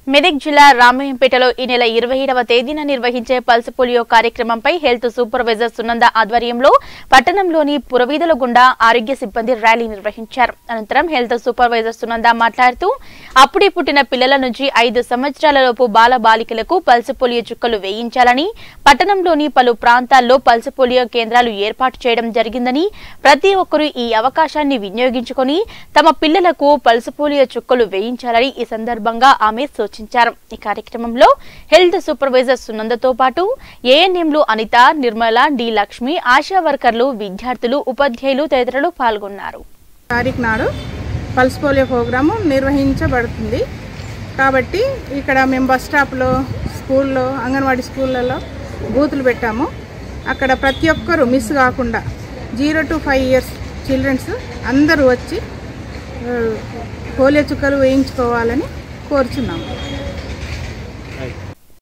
మెదక్ జిల్లా రామయ్యంపేటలో ఈ నెల 27వ తేదీన నిర్వహించే పల్స్ పోలియో కార్యక్రమంపై హెల్త్ సూపర్వైజర్ సునంద ఆధ్వర్యంలో పట్టణంలోని పురవీధుల గుండా ఆరోగ్య సిబ్బంది ర్యాలీ నిర్వహించారు. అనంతరం హెల్త్ సూపర్వైజర్ సునంద మాట్లాడుతూ అప్పుడే పుట్టిన పిల్లల నుంచి 5 సంవత్సరాలలోపు బాల బాలికలకు పల్స్ పోలియో చుక్కలు వేయించాలని, పట్టణంలోని పలు ప్రాంతాల్లో పల్స్ పోలియో కేంద్రాలు ఏర్పాటు చేయడం జరిగిందని, ప్రతి ఒక్కరూ ఈ అవకాశాన్ని వినియోగించుకొని తమ పిల్లలకు పల్స్ పోలియో చుక్కలు వేయించాలని ఈ సందర్భంగా ఆమె ఈ కార్యక్రమంలో హెల్త్ సూపర్వైజర్ సునందతో పాటు ఏఎన్ఎంలు అనిత, నిర్మల, డి లక్ష్మి, ఆశా వర్కర్లు, విద్యార్థులు, ఉపాధ్యాయులు తదితరులు పాల్గొన్నారు. తారీఖు నాడు పల్స్ పోలియో ప్రోగ్రాము నిర్వహించబడుతుంది కాబట్టి ఇక్కడ మేము బస్ స్టాప్లో, స్కూల్లో, అంగన్వాడీ స్కూళ్ళలో బూతులు పెట్టాము. అక్కడ ప్రతి ఒక్కరూ మిస్ కాకుండా 0 to 5 years చిల్డ్రన్స్ అందరూ వచ్చి పోలియో చుక్కలు వేయించుకోవాలని కోరుచున్నాము.